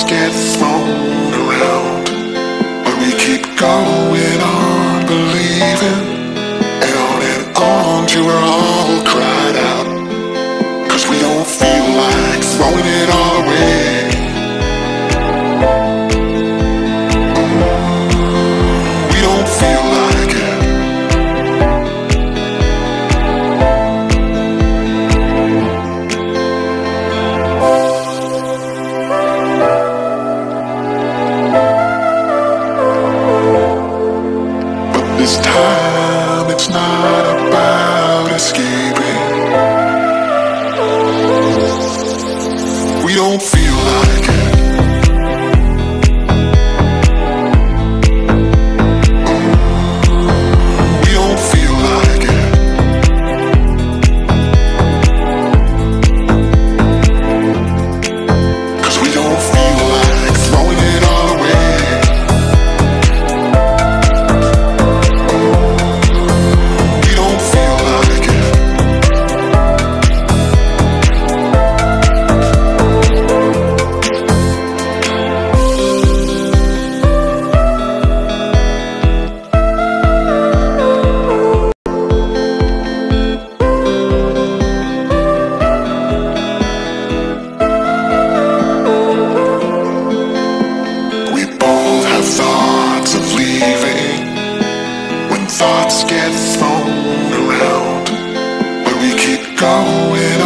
thoughts get thrown around, but we keep going on believing, and on till we're all cried out, 'cause we don't feel like throwing it all away. We don't feel like it. This time it's not about escaping. We don't feel like it. We don't feel like it. Cause we don't feel like throwing it all away. Thoughts get thrown around, but we keep going